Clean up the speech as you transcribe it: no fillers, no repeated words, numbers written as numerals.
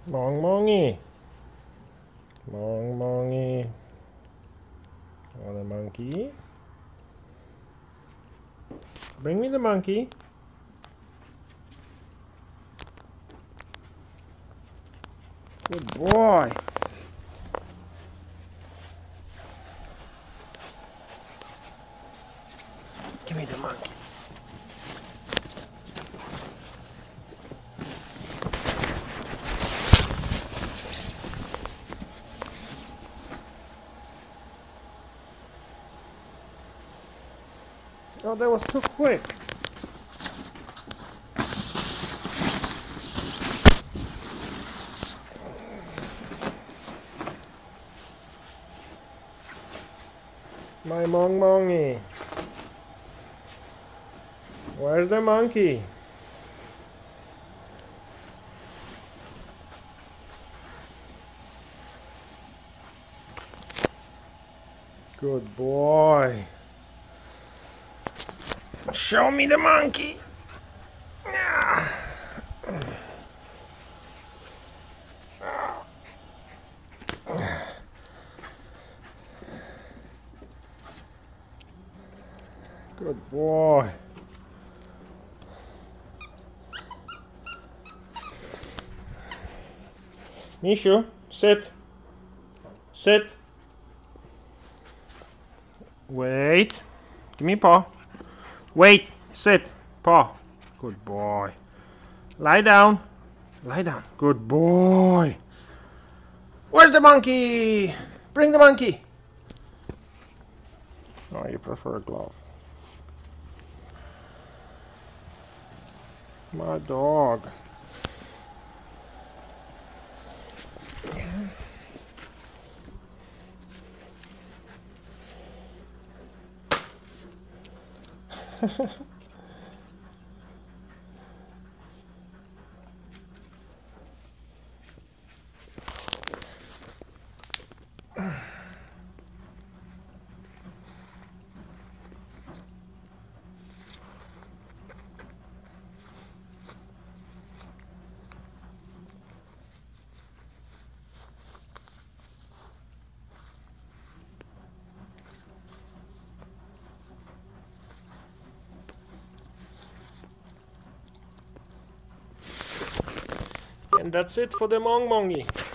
Mongmonghi. Mongmonghi. Want a monkey? Bring me the monkey. Good boy. Give me the monkey. Oh, that was too quick. My mongmonghi. Where's the monkey? Good boy. Show me the monkey. Good boy. Misiu, sit. Sit. Wait. Give me paw. Wait. Sit. Paw. Good boy. Lie down. Lie down. Good boy. Where's the monkey? Bring the monkey. Oh, you prefer a glove. My dog. And that's it for the mongmonghi.